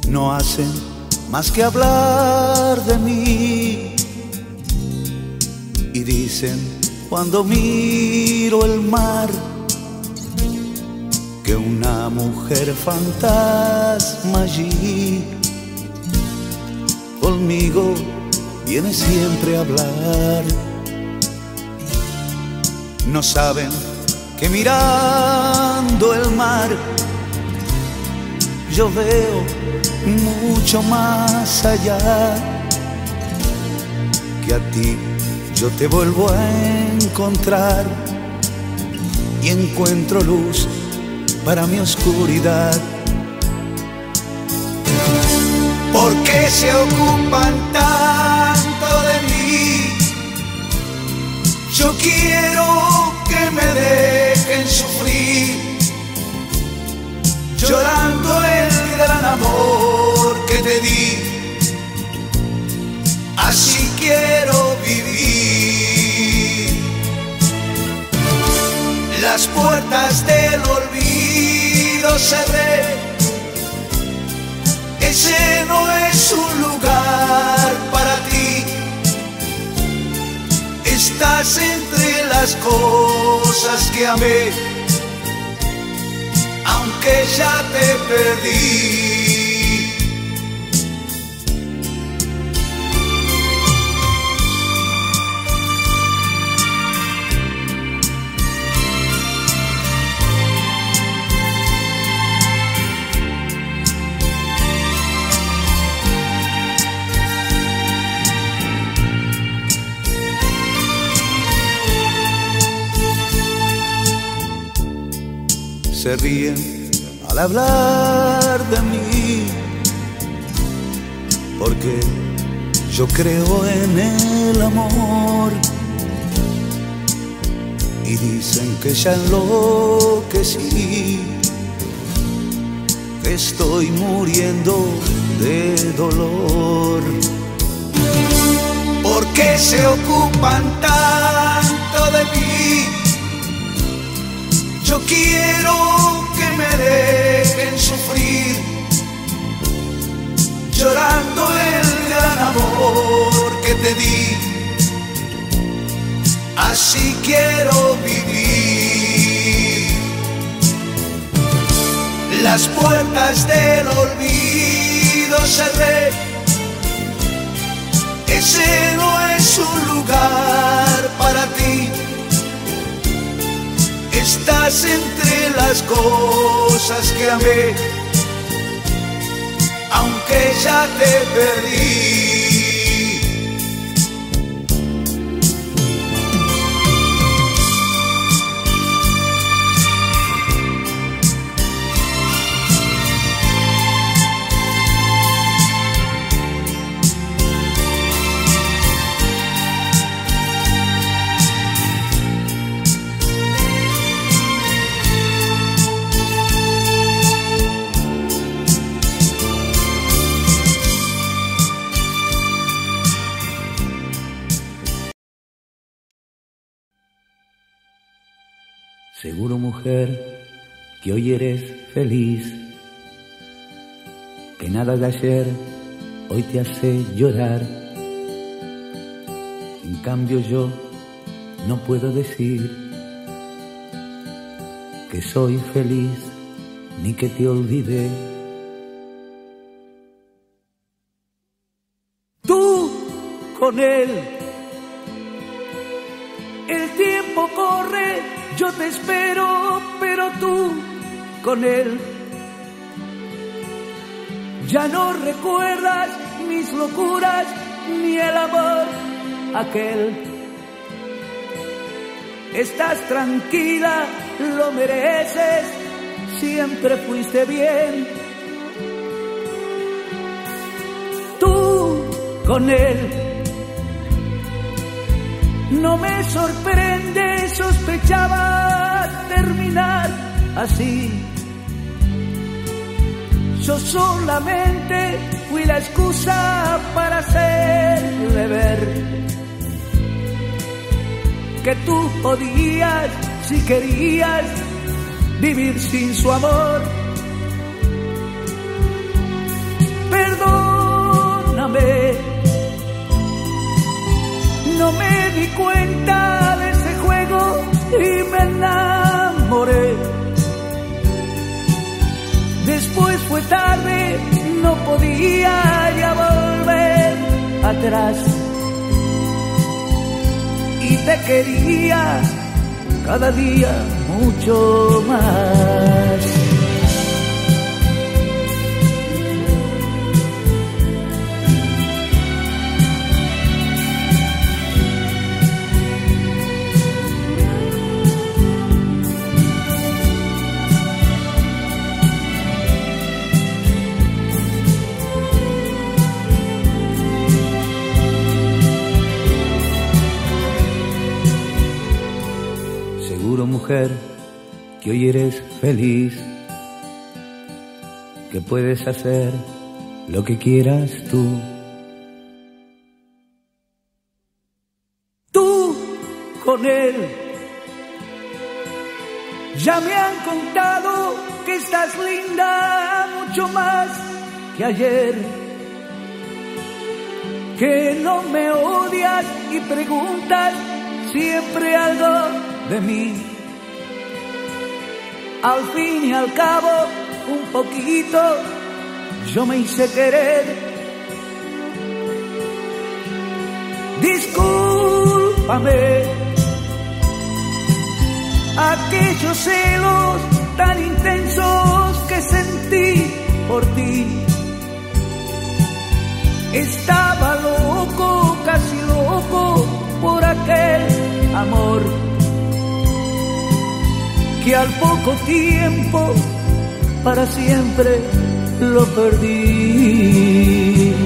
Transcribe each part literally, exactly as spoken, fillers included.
no hacen más que hablar de mí. Y dicen cuando miro el mar que una mujer fantasma allí conmigo viene siempre a hablar. No saben que mirando el mar yo veo mucho más allá, que a ti yo te vuelvo a encontrar y encuentro luz para mi oscuridad. ¿Por qué se ocupan tanto de mí? Yo quiero que me dejen sufrir, llorando el gran amor que te di. Así quiero vivir. Las puertas del olvido cerré. Ese no es un lugar para ti. Estás entre las cosas que amé, aunque ya te perdí. Se ríen al hablar de mí, porque yo creo en el amor. Y dicen que ya enloquecí, que estoy muriendo de dolor. ¿Por qué se ocupan tanto de mí? Yo quiero que me dejen sufrir, llorando el gran amor que te di. Así quiero vivir. Las puertas del olvido cerré. Ese no es un lugar para ti. Estás entre las cosas que amé, aunque ya te perdí. Seguro, mujer, que hoy eres feliz, que nada de ayer hoy te hace llorar. En cambio yo no puedo decir que soy feliz ni que te olvidé. Tú con él, el tiempo corre. Yo te espero, pero tú con él ya no recuerdas mis locuras ni el amor aquel. Estás tranquila, lo mereces, siempre fuiste bien. Tú con él. No me sorprende, sospechaba terminar así. Yo solamente fui la excusa para hacerle ver que tú podías, si querías, vivir sin su amor. perdóname. No me di cuenta de ese juego y me enamoré. Después fue tarde, no podía ya volver atrás. Y te quería cada día mucho más. Mujer, que hoy eres feliz, que puedes hacer lo que quieras tú. Tú con él, ya me han contado que estás linda mucho más que ayer, que no me odias y preguntas siempre algo de mí. Al fin y al cabo, un poquito, yo me hice querer. Discúlpame, aquellos celos tan intensos que sentí por ti. Estaba loco, casi loco, por aquel amor que al poco tiempo para siempre lo perdí.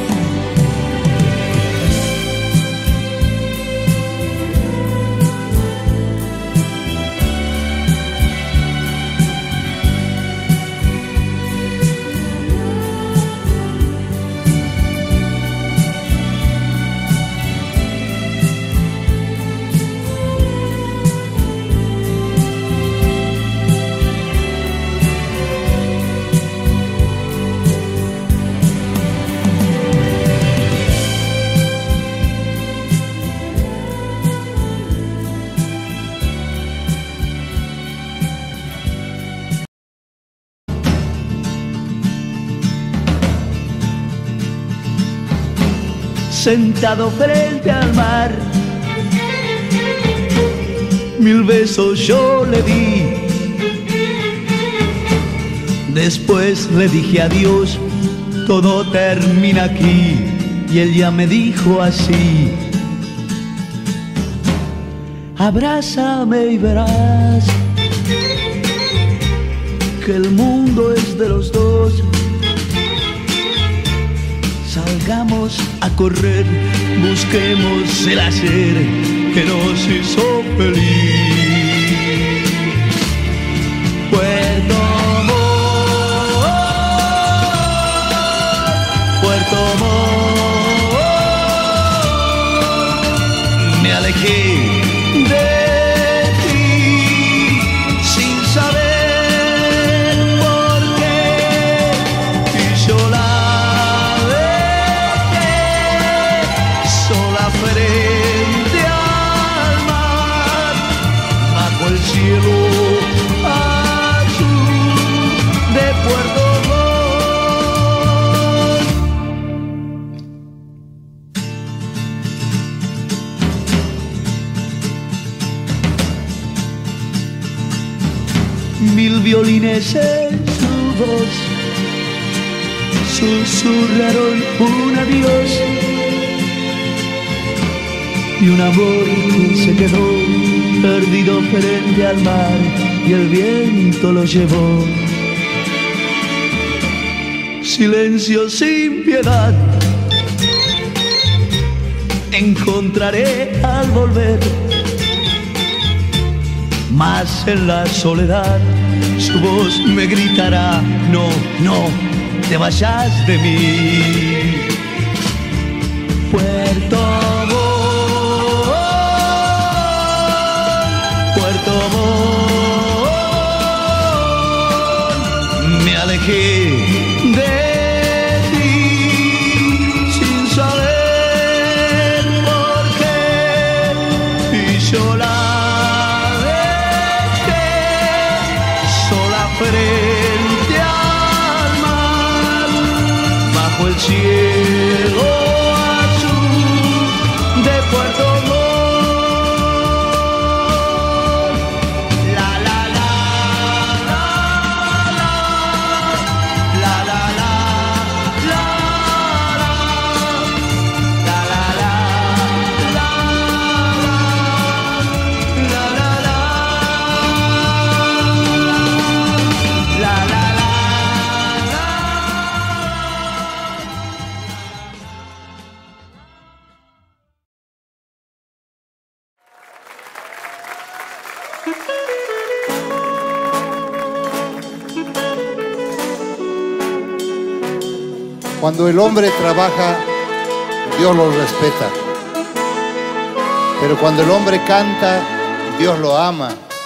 Sentado frente al mar, mil besos yo le di. Después le dije adiós, todo termina aquí. Y él ya me dijo así: abrázame y verás que el mundo es de los dos. Salgamos a correr, busquemos el hacer que nos hizo feliz. Puerto Montt, Puerto Montt, me alejé de ti sin saber por qué, y yo la frente al mar, bajo el cielo azul de Puerto Montt. Mil violines en su voz susurraron un adiós. Y un amor que se quedó perdido frente al mar y el viento lo llevó. Silencio sin piedad encontraré al volver, mas en la soledad su voz me gritará: no, no te vayas de mí. Puerto Puerto Montt, me alejé de ti el cielo azul de Puerto Montt. Cuando el hombre trabaja, Dios lo respeta. Pero cuando el hombre canta, Dios lo ama.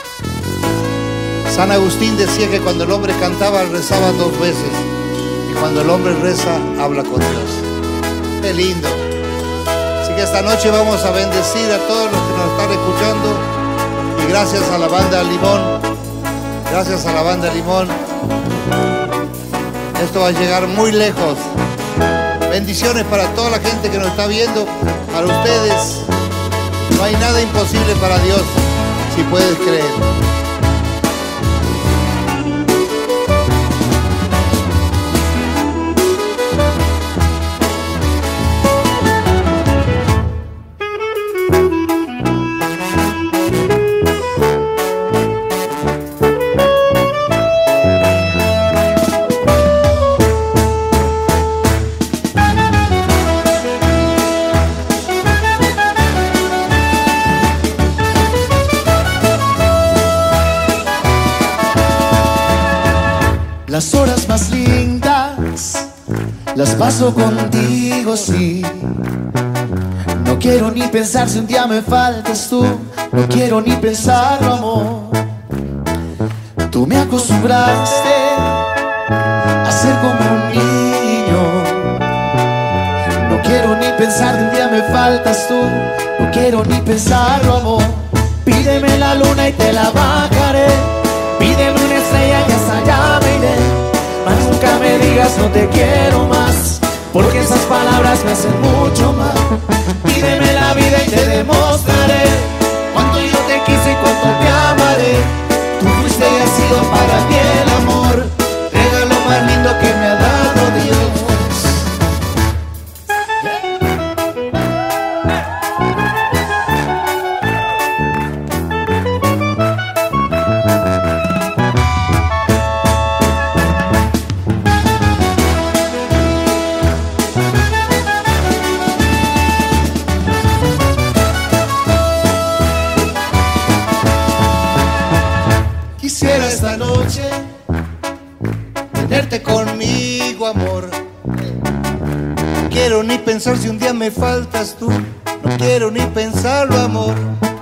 San Agustín decía que cuando el hombre cantaba, rezaba dos veces. Y cuando el hombre reza, habla con Dios. ¡Qué lindo! Así que esta noche vamos a bendecir a todos los que nos están escuchando. Y gracias a la banda Limón, gracias a la banda Limón, esto va a llegar muy lejos. Bendiciones para toda la gente que nos está viendo, para ustedes. No hay nada imposible para Dios, si puedes creer. Las horas más lindas las paso contigo, sí. No quiero ni pensar si un día me faltas tú. No quiero ni pensarlo, amor. Tú me acostumbraste a ser como un niño. No quiero ni pensar si un día me faltas tú. No quiero ni pensarlo, amor. Pídeme la luna y te la bajaré. Pídeme una estrella y hasta allá me iré. Mas nunca me digas no te quiero más, porque esas palabras me hacen mucho mal. Pídeme la vida y te demostraré cuánto yo te quise y cuánto te amaré. Tú fuiste y has sido para mí el amor, regalo más lindo que me ha dado Dios. Quisiera esta noche tenerte conmigo, amor. No quiero ni pensar si un día me faltas tú. No quiero ni pensarlo, amor.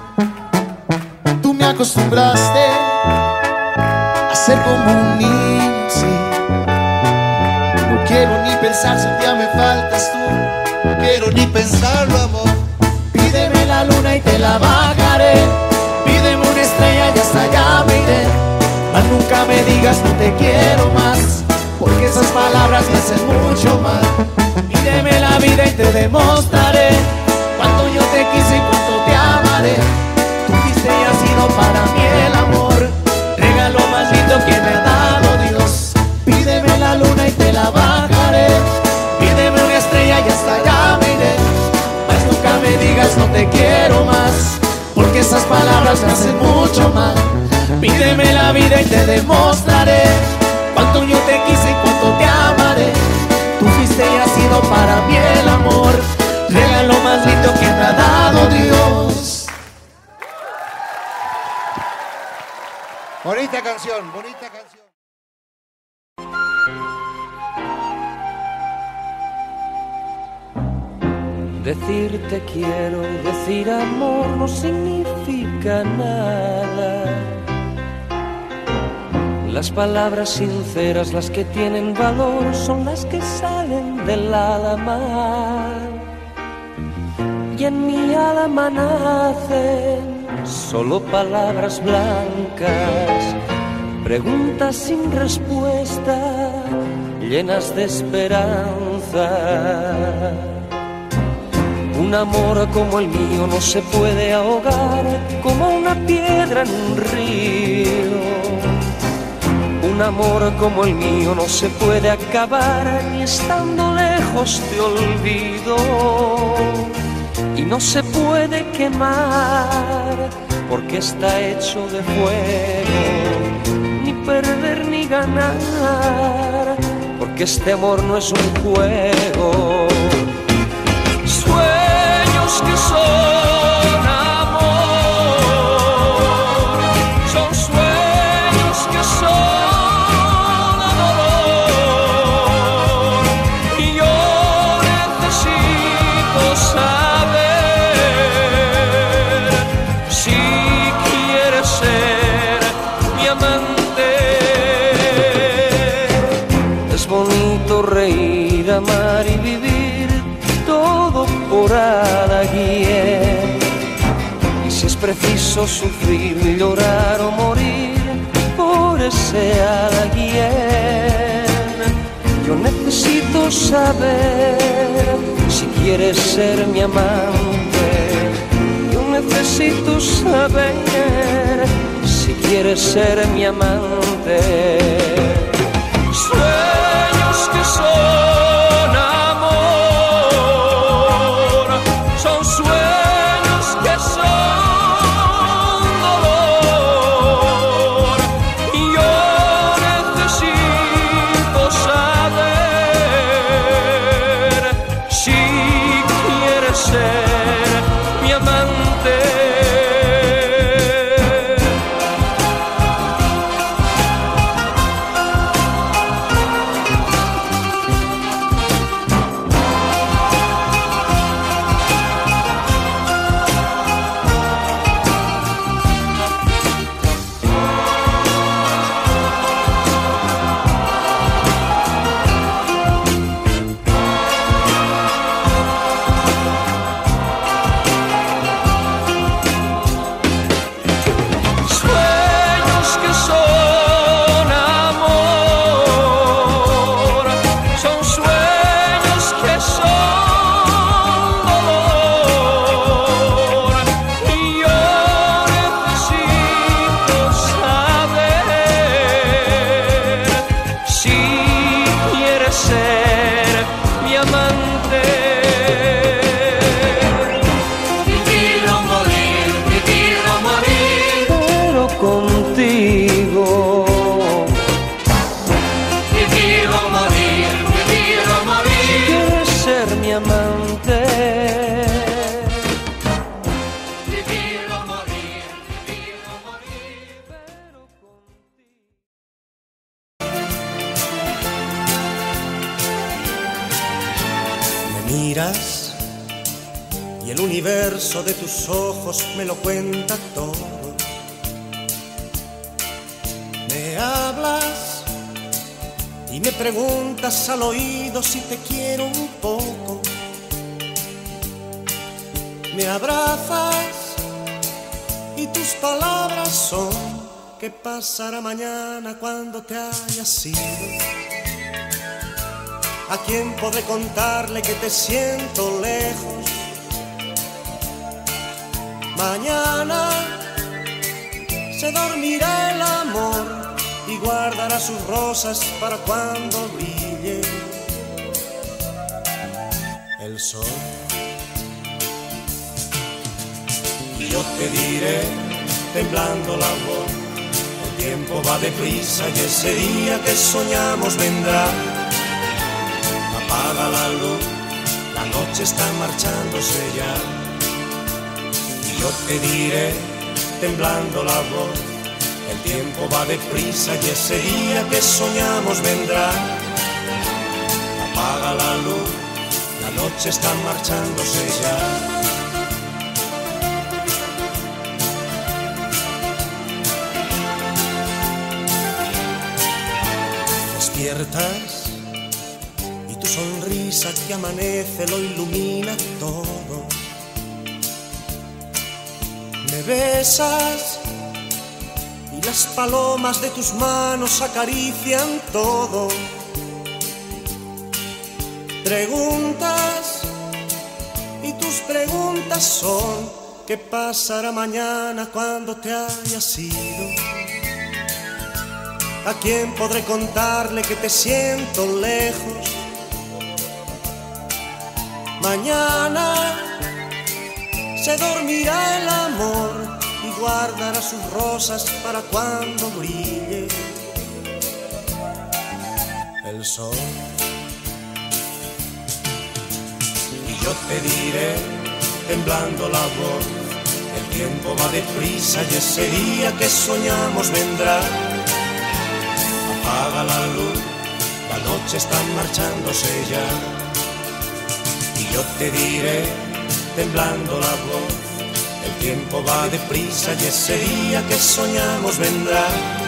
Tú me acostumbraste a ser como un niño, sí. No quiero ni pensar si un día me faltas tú. No quiero ni pensarlo, amor. Pídeme la luna y te la bajaré. Pídeme una estrella y hasta allá me iré. Mas nunca me digas no te quiero más, porque esas palabras me hacen mucho mal. Pídeme la vida y te demostraré cuánto yo te quise y cuánto te amaré. Tú fuiste y has sido para mí el amor, regalo más lindo que me ha dado Dios. Pídeme la luna y te la bajaré. Pídeme una estrella y hasta allá me iré. Mas nunca me digas no te quiero más, porque esas palabras me hacen mucho mal. Pídeme la vida y te demostraré cuánto yo te quise y cuánto te amaré. Tú fuiste y has sido para mí el amor, regalo más lindo que me ha dado Dios. Bonita canción, bonita canción. Decirte quiero, decir amor no significa nada. Las palabras sinceras, las que tienen valor, son las que salen del alma. Y en mi alma nacen solo palabras blancas, preguntas sin respuesta, llenas de esperanza. Un amor como el mío no se puede ahogar como una piedra en un río. Un amor como el mío no se puede acabar ni estando lejos te olvido. Y no se puede quemar porque está hecho de fuego. Ni perder ni ganar porque este amor no es un juego. Sueños que son amor, son sueños que son dolor. Y yo necesito saber si quieres ser mi amante. Es bonito reír, amar y vivir todo por alguien. Y si es preciso sufrir, llorar o morir por ese alguien, yo necesito saber si quieres ser mi amante. Yo necesito saber si quieres ser mi amante. Sueños que son amor, son sueños que son dolor. Y yo necesito saber si quieres ser mi amante. Miras y el universo de tus ojos me lo cuenta todo. Me hablas y me preguntas al oído si te quiero un poco. Me abrazas y tus palabras son: ¿qué pasará mañana cuando te hayas ido? ¿A quién podré contarle que te siento lejos? Mañana se dormirá el amor y guardará sus rosas para cuando brille el sol. Y yo te diré, temblando la voz, el tiempo va deprisa y ese día que soñamos vendrá. Apaga la luz, la noche está marchándose ya. Y yo te diré, temblando la voz, el tiempo va deprisa y ese día que soñamos vendrá. Apaga la luz, la noche está marchándose ya. Despiertas y tu sonrisa que amanece lo ilumina todo. Me besas y las palomas de tus manos acarician todo. Preguntas y tus preguntas son: ¿qué pasará mañana cuando te hayas ido? ¿A quién podré contarle que te siento lejos? Mañana se dormirá el amor y guardará sus rosas para cuando brille el sol. Y yo te diré, temblando la voz, el tiempo va deprisa y ese día que soñamos vendrá. Apaga la luz, la noche está marchándose ya. Y yo te diré, temblando la voz, el tiempo va deprisa y ese día que soñamos vendrá.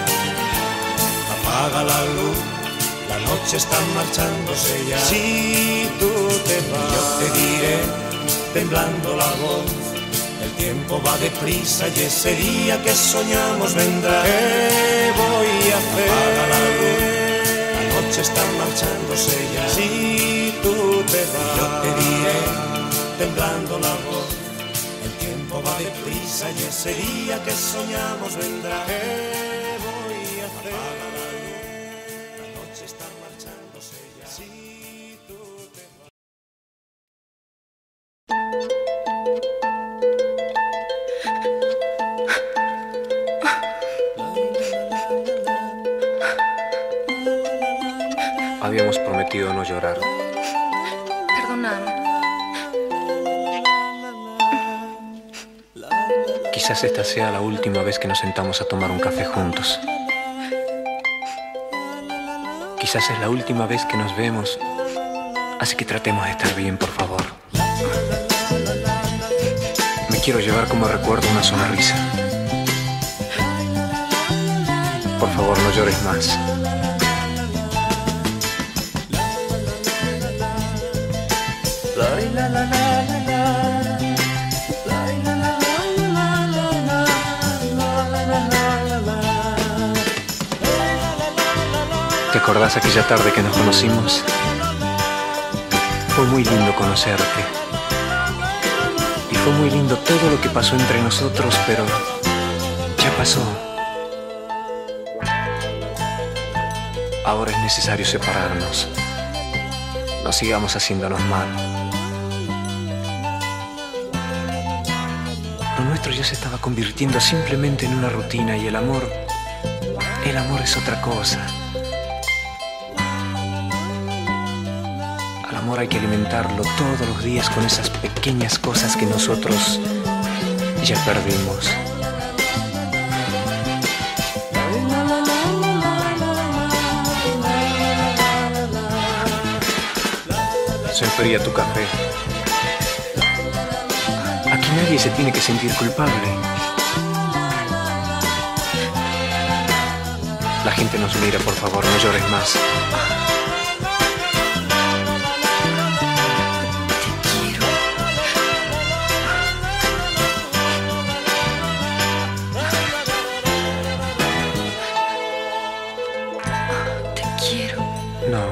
Apaga la luz, la noche está marchándose ya. Si tú te vas, yo te diré, temblando la voz, el tiempo va deprisa y ese día que soñamos vendrá. ¿Qué voy a hacer? Apaga la luz, la noche está marchándose ya. Si tú te vas, yo te diré, temblando la voz, el tiempo va deprisa y ese día que soñamos vendrá. ¿Qué voy a hacer? Apaga la luz, la noche está marchándose ya. Si tú te vas. Habíamos prometido no llorar. Perdóname. Quizás esta sea la última vez que nos sentamos a tomar un café juntos. Quizás es la última vez que nos vemos, así que tratemos de estar bien, por favor. Me quiero llevar como recuerdo una sonrisa. Por favor, no llores más. ¿Te acordás aquella tarde que nos conocimos? Fue muy lindo conocerte. Y fue muy lindo todo lo que pasó entre nosotros, pero ya pasó. Ahora es necesario separarnos. No sigamos haciéndonos mal. Lo nuestro ya se estaba convirtiendo simplemente en una rutina y el amor, el amor es otra cosa. Al amor hay que alimentarlo todos los días con esas pequeñas cosas que nosotros ya perdimos. Se enfría tu café. Aquí nadie se tiene que sentir culpable. La gente nos mira, por favor, no llores más. Te quiero. No.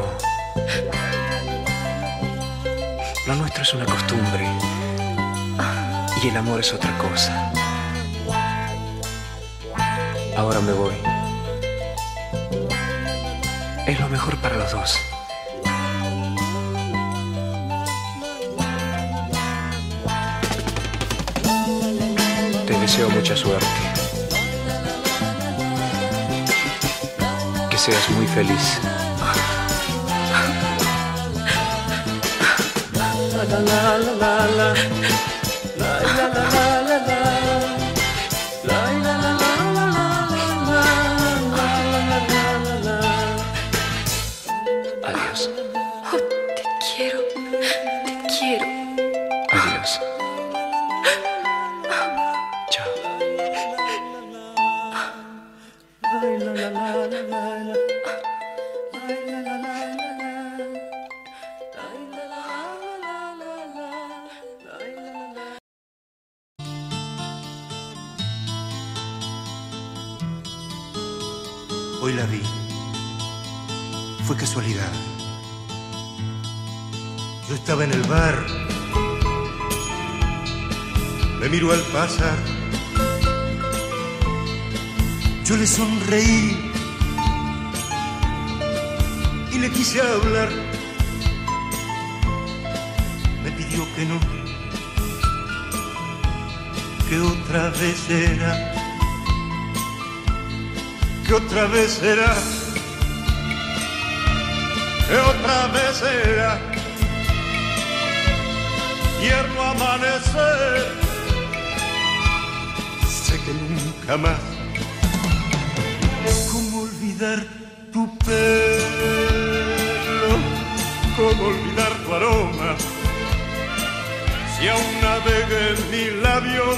Lo nuestro es una costumbre. Y el amor es otra cosa. Ahora me voy. Es lo mejor para los dos. Te deseo mucha suerte. Que seas muy feliz. La la la la la. La la la la la la. La la la la la la. La la la la la. Adiós. Oh, te quiero. Te quiero. Adiós. Chao. Hoy la vi. Fue casualidad. Yo estaba en el bar, me miró al pasar, yo le sonreí y le quise hablar. Me pidió que no, que otra vez era, que otra vez era, que otra vez era. Tierno amanecer, sé que nunca más. ¿Cómo olvidar tu pelo? ¿Cómo olvidar tu aroma? Si aún navega en mis labios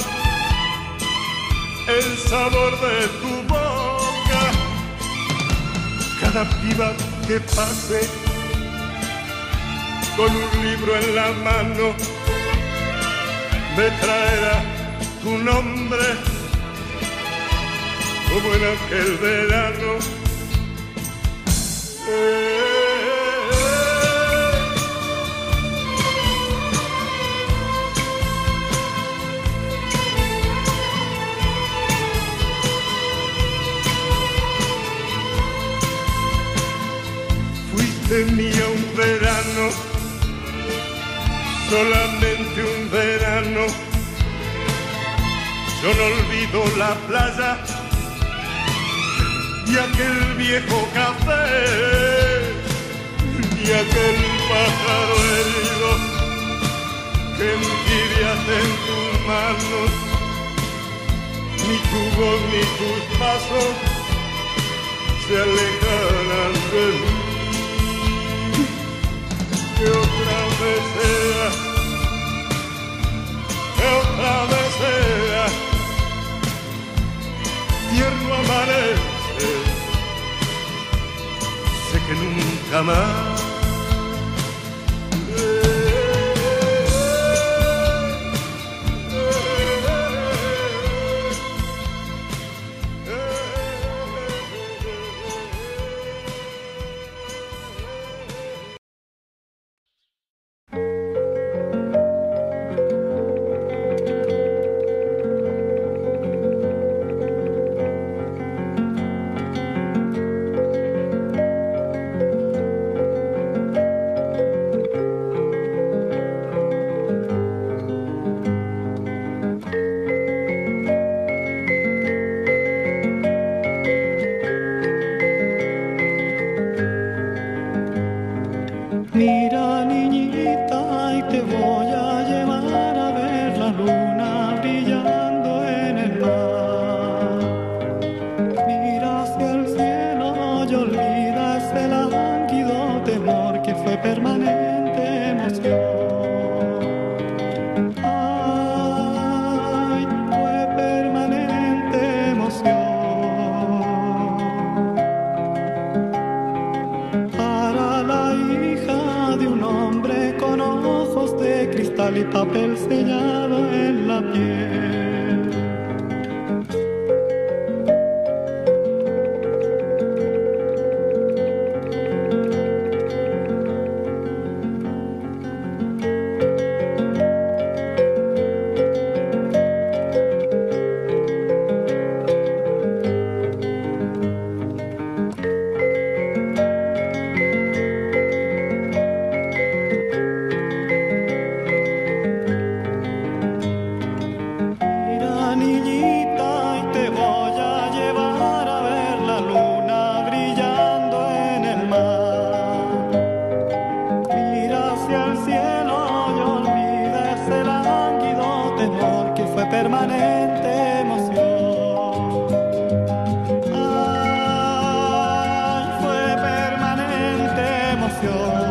el sabor de tu boca. Cada piba que pase con un libro en la mano me traerá tu nombre como en aquel verano. Eh, Fuiste mía un verano, solamente un verano. Yo no olvido la playa y aquel viejo café y aquel pájaro herido que envidias en tus manos. Ni tu voz ni tus pasos se alejarán de mí. Que otra vez sea, que otra vez sea, tierno amanece, sé que nunca más. Mira, niñita, y te voy a llevar a ver la luna brillando en el mar. Mira hacia el cielo y olvidas el lánguido temor que fue permanente emoción. Ay, fue permanente emoción. Para la hija de un hombre con ojos de cristal y papel sellado en la piel. Permanente emoción. Ay, fue permanente emoción.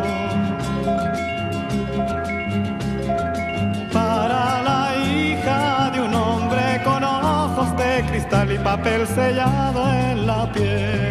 Para la hija de un hombre con ojos de cristal y papel sellado en la piel.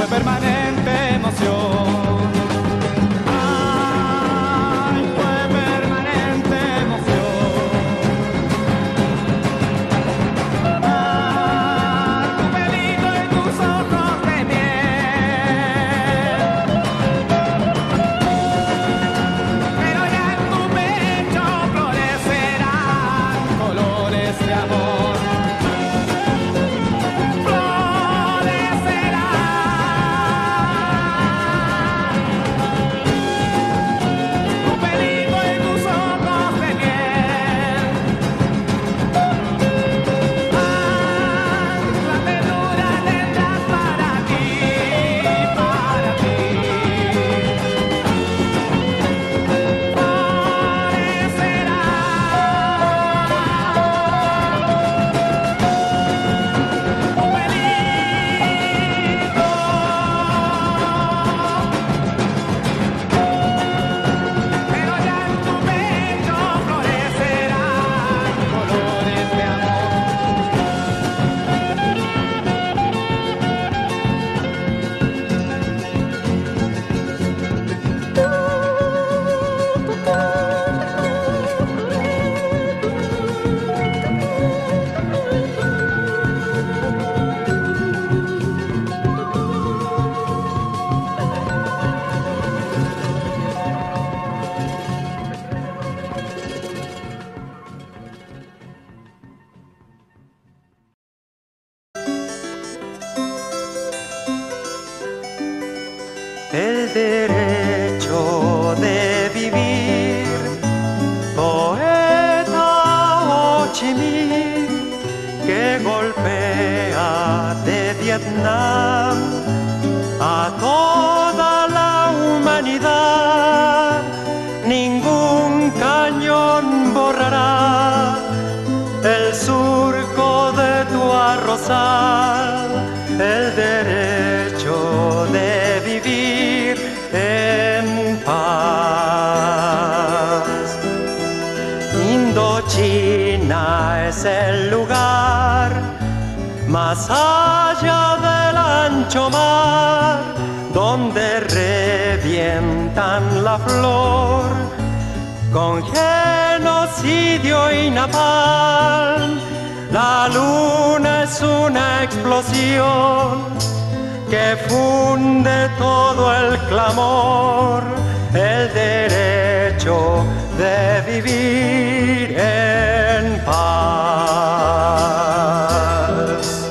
permanente emoción. Ay, fue permanente emoción. Ah, tu pelito y tus ojos de miel. Pero ya en tu pecho florecerán colores de amor. El derecho de vivir, poeta Ho Chi Minh, que golpea de Vietnam a toda la humanidad. Ningún cañón borrará el surco de tu arrozal, el derecho de vivir en paz. Indochina es el lugar más allá del ancho mar, donde revientan la flor con genocidio y napalm. La luna es una explosión que funde todo el clamor, el derecho de vivir en paz.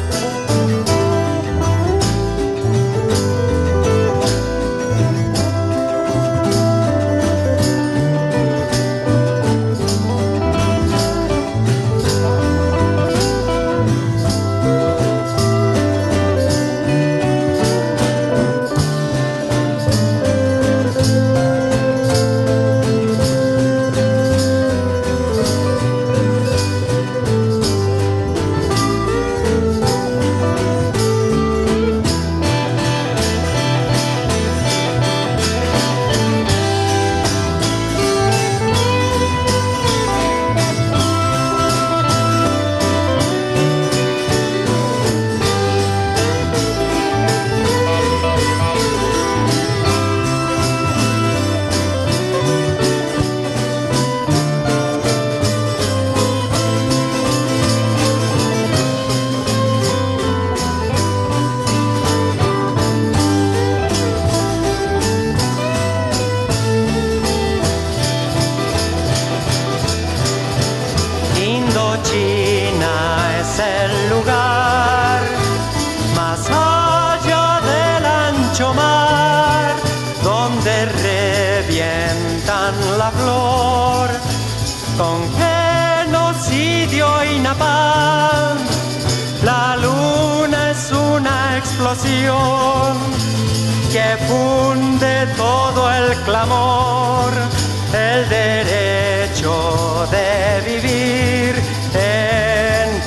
La flor con genocidio y napalm. La luna es una explosión que funde todo el clamor, el derecho de vivir en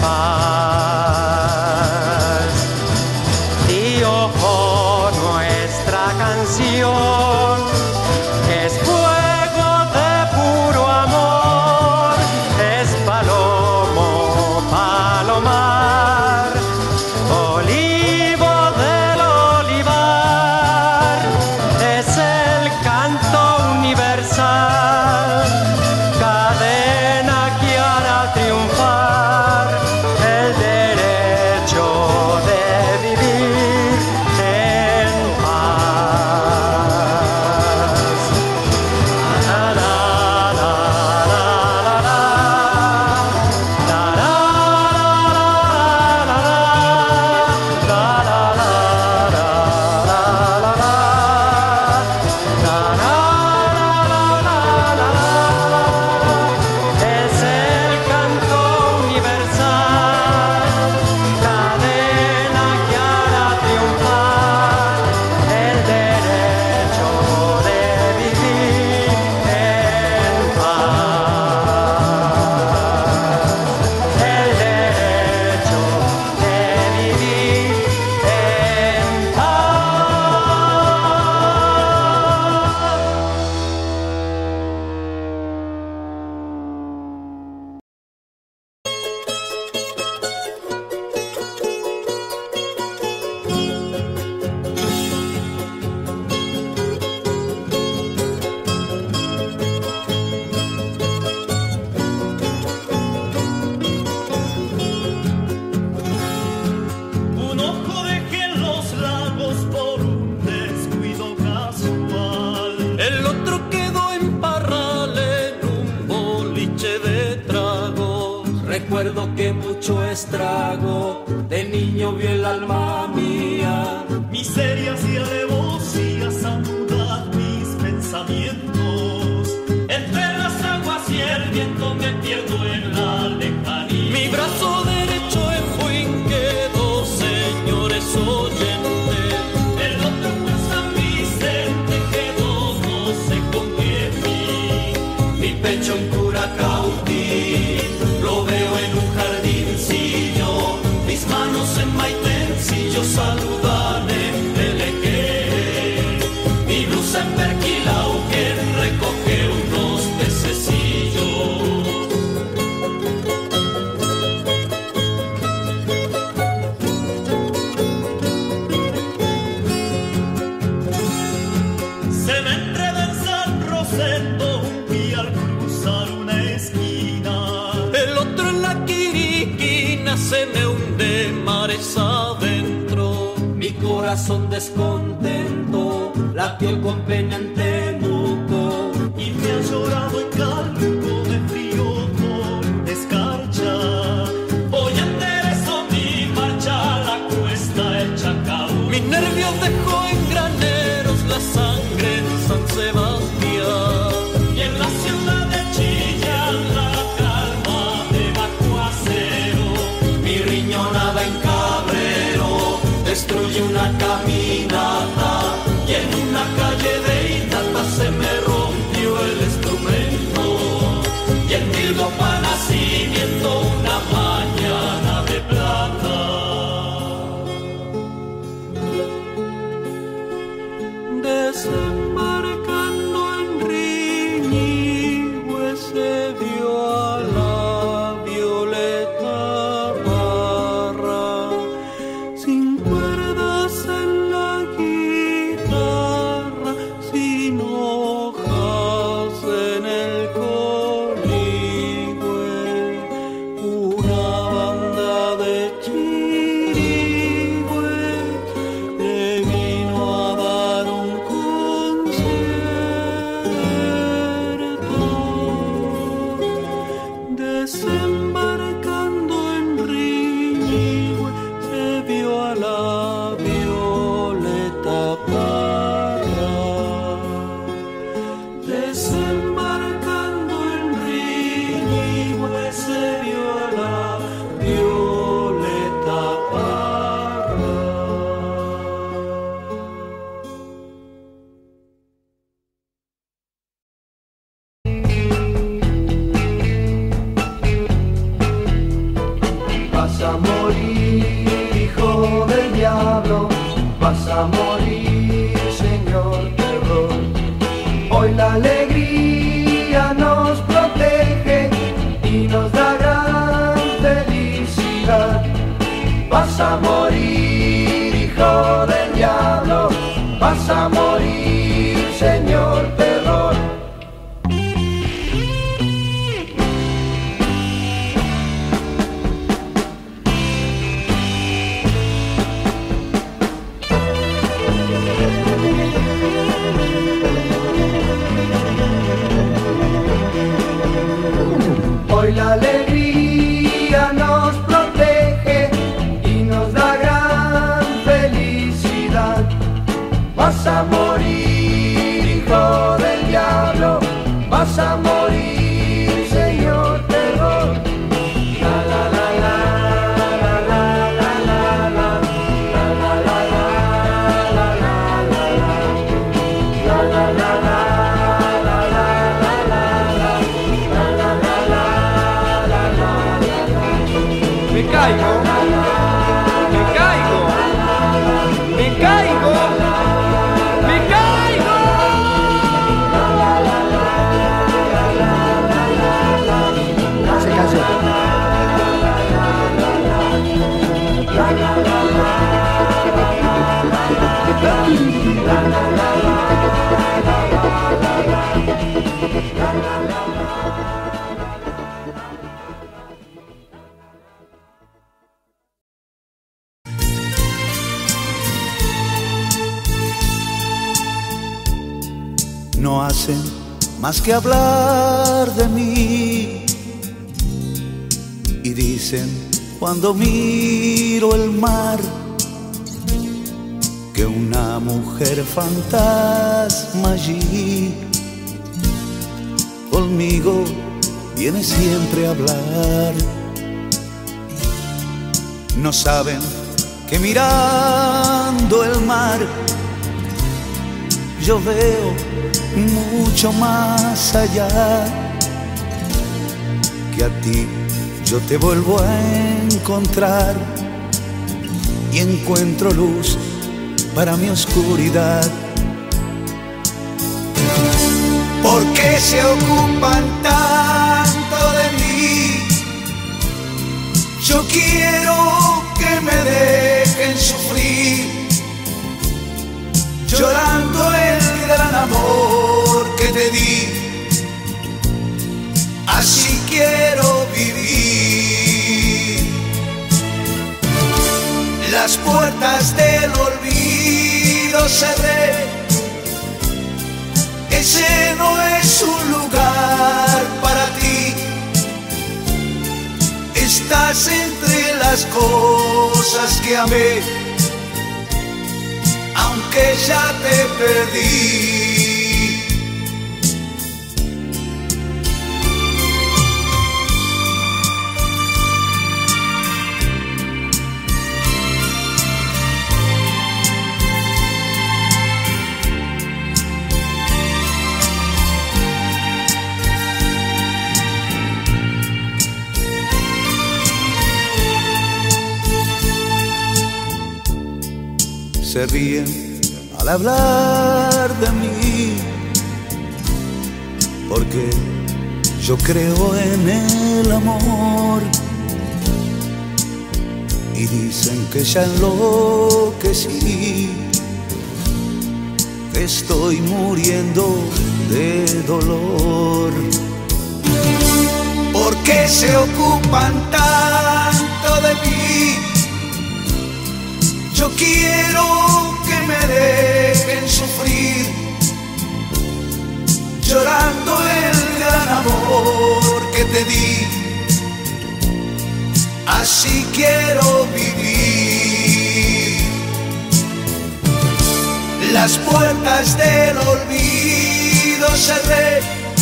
paz. Y ojo, nuestra canción es fuego de puro amor, es palomo, palomar, olivo del olivar. recuerdo que mucho estrago de niño vio el alma mía. Miserias y alevosías anudan mis pensamientos. Entre las aguas y el viento me pierdo en la lejanía. Mi brazo derecho en Fuín quedó, señores oyentes. El otro en San Vicente quedó, no sé con qué fin. Mi pecho en Curacautí lo veo en un jardincillo. Mis manos en Maitencillo saludan en Telequé. Mi blusa en Perquilau que recoge unos pececillos. Se me enreda en San Rosendo un pie al cruzar una esquina. El otro en la Quiriquina se me hunde mares adentro. Mi corazón descontento latió con pena en Temuco. Y me ha llorado en Calco de frío con escarcha. Hoy enderezo mi marcha a la cuesta el Chacao. Mis nervios dejó en graneros la sangre en San Sebastián. Y en la ciudad de Chillán la calma de aguacero. Mi riñonada en Cabrero destruye una caminata. Y en una calle de Itata se me rompió el instrumento. Y en Milgopa nacimiento una mañana de plata. Desembarcando en Riñihue se vio a la Violeta Parra, sin cuerdas en la guitarra, sin hojas en el coligüe, una banda de chirigüe le vino a dar un concierto. Desembarcando en Riñihue se vio a la Violeta Parra. Desembarcando en Riñihue se vio a la Violeta Parra. Vas a morir, hijo del diablo, vas a morir, señor terror. Hoy la alegría nos protege y nos da gran felicidad. Vas a morir, hijo del diablo, vas a morir, señor terror. Hoy la alegría nos protege y nos da gran felicidad. Vas a morir, hijo del diablo, vas a morir, señor terror. La la la la la la la la la la la la la la la la la. Me caigo, me caigo, me caigo, me caigo. Se cayó. No hacen más que hablar de mí y dicen cuando miro el mar que una mujer fantasma allí conmigo viene siempre a hablar. No saben que mirando el mar yo veo mucho más allá, que a ti yo te vuelvo a encontrar y encuentro luz para mi oscuridad. ¿Por qué se ocupan tanto de mí? Yo quiero que me dejen sufrir, llorando el gran amor que te di. Así quiero vivir. Las puertas del olvido cerré. Ese no es un lugar para ti. Estás entre las cosas que amé, aunque ya te perdí. Se ríen al hablar de mí, porque yo creo en el amor, y dicen que ya enloquecí, que estoy muriendo de dolor. ¿Por qué se ocupan tanto de mí? Yo quiero que me dejen sufrir, llorando el gran amor que te di. Así quiero vivir. Las puertas del olvido cerré.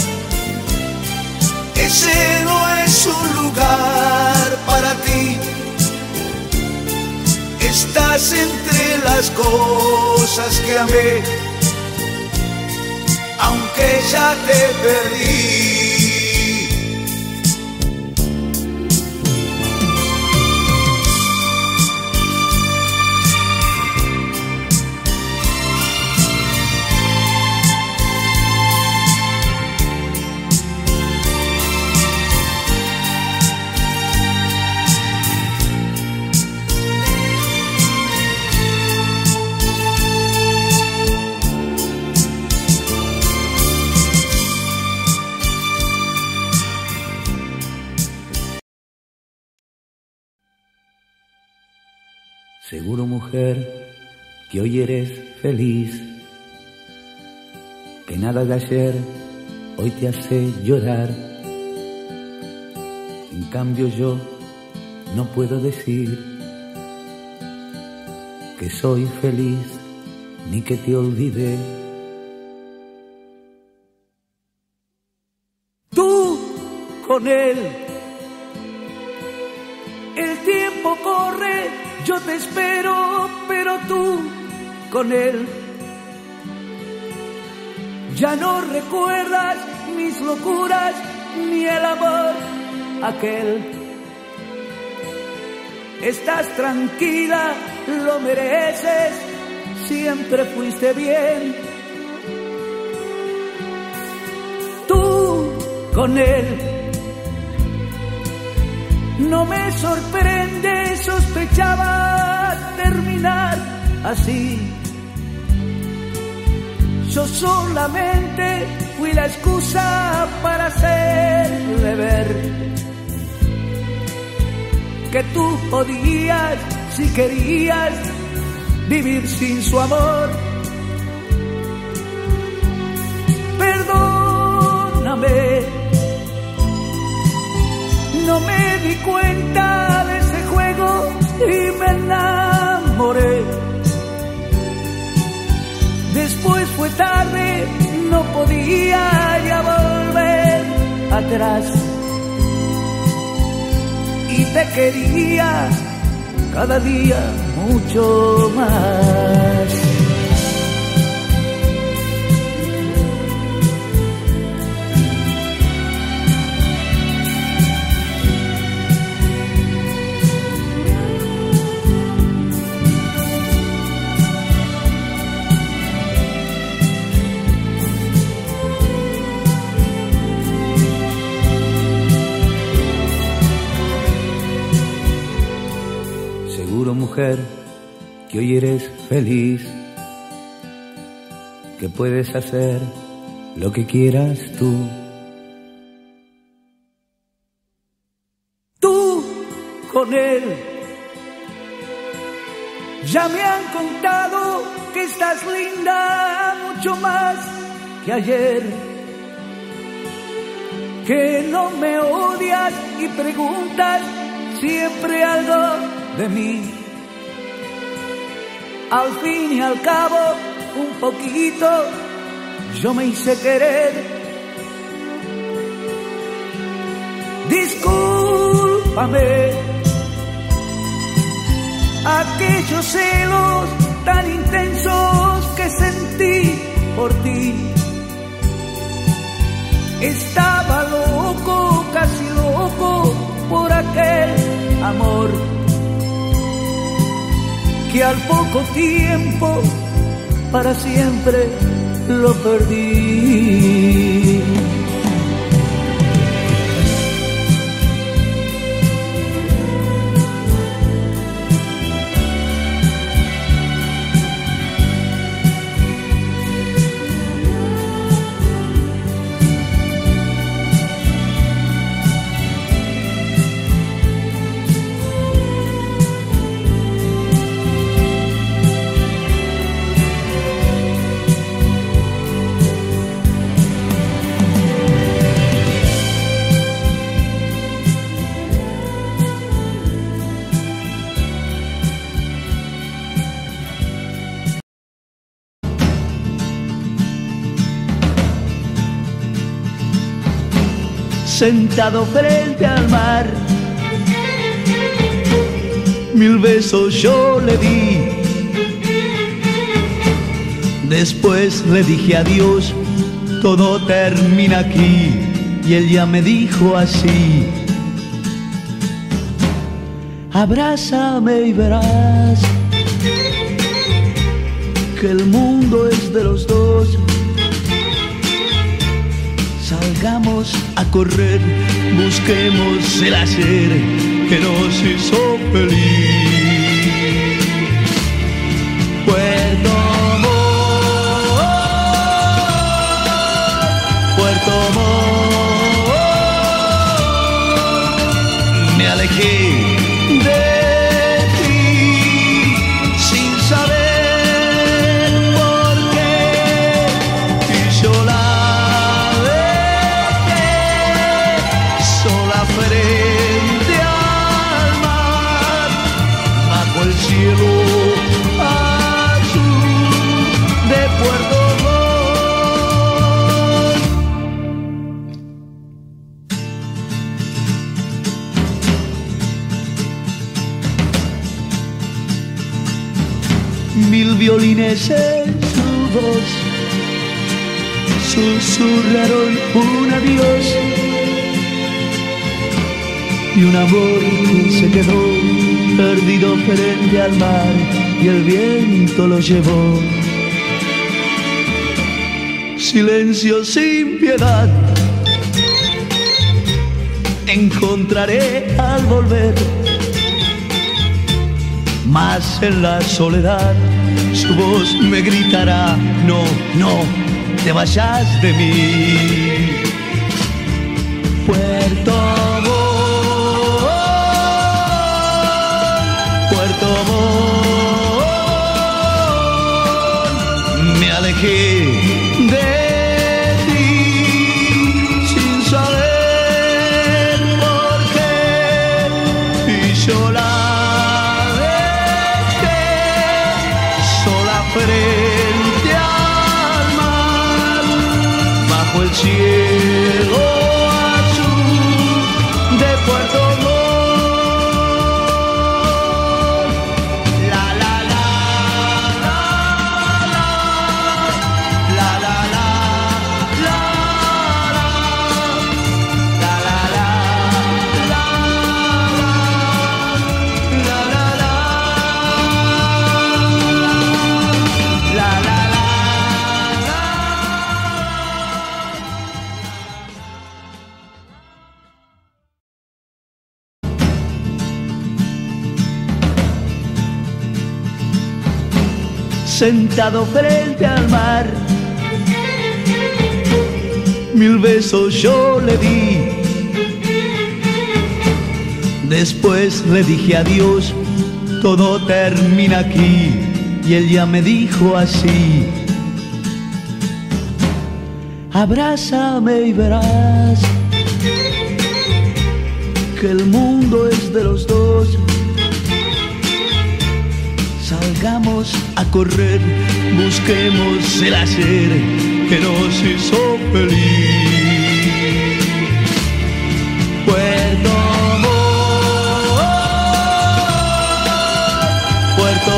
Ese no es un lugar para ti. Estás entre las cosas que amé, aunque ya te perdí. Seguro, mujer, que hoy eres feliz, que nada de ayer hoy te hace llorar. En cambio yo no puedo decir que soy feliz ni que te olvidé. Tú con él, el tiempo corre. Yo te espero, pero tú con él ya no recuerdas mis locuras ni el amor aquel. Estás tranquila, lo mereces, siempre fuiste bien. Tú con él. No me sorprende, sospechaba terminar así. Yo solamente fui la excusa para hacerle ver que tú podías, si querías, vivir sin su amor. Perdóname, no me di cuenta de ese juego y me enamoré. Después fue tarde, no podía ya volver atrás. Y te quería cada día mucho más. Mujer, que hoy eres feliz, que puedes hacer lo que quieras tú. Tú con él. Ya me han contado que estás linda mucho más que ayer, que no me odias y preguntas siempre algo de mí. Al fin y al cabo, un poquito, yo me hice querer. Discúlpame aquellos celos tan intensos que sentí por ti. Estaba loco, casi loco, por aquel amor que al poco tiempo para siempre lo perdí. Sentado frente al mar, mil besos yo le di. Después le dije adiós, todo termina aquí. Y él ya me dijo así: abrázame y verás que el mundo es de los dos. Salgamos a correr, busquemos el hacer que nos hizo feliz. Puerto Montt, Puerto Montt, me alejé de ti sin saber por qué, y yo la frente al mar, bajo el cielo azul de Puerto Montt. Mil violines en su voz susurraron un adiós. Y un amor que se quedó perdido frente al mar y el viento lo llevó. Silencio sin piedad encontraré al volver, mas en la soledad su voz me gritará: no, no te vayas de mí. Puerto Puerto Montt, me alejé de ti sin saber por qué, cielo azul de Puerto Montt. Sentado frente al mar, mil besos yo le di. Después le dije adiós, todo termina aquí. Y él ya me dijo así: abrázame y verás que el mundo es de los dos. Salgamos a correr, busquemos el hacer que nos hizo feliz. Puerto Montt, Puerto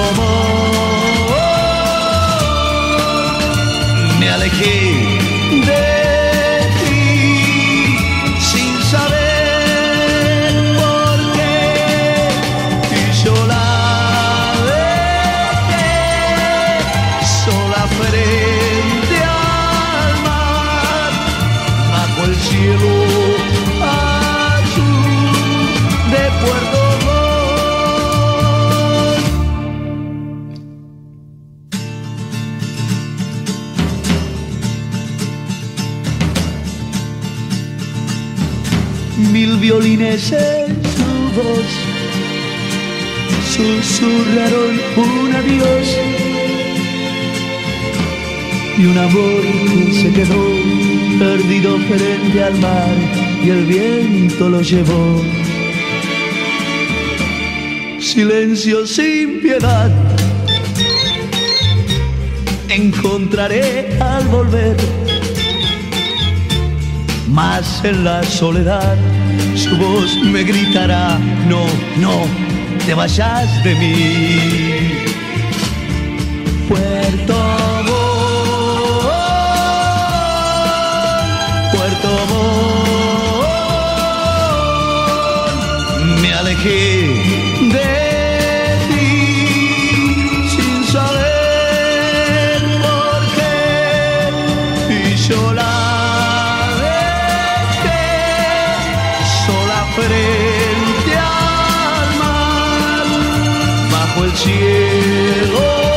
Montt, me alejé de ti sin saber por qué, y yo la frente al mar, bajo el cielo azul de Puerto Montt. Mil violines en su voz susurraron un adiós. Y un amor que se quedó perdido frente al mar, y el viento lo llevó. Silencio sin piedad encontraré al volver, mas en la soledad su voz me gritará: no, no, te vayas de mí. Puerto Puerto Montt, me alejé de ti sin saber por qué, y yo la dejé sola frente al mar, bajo el cielo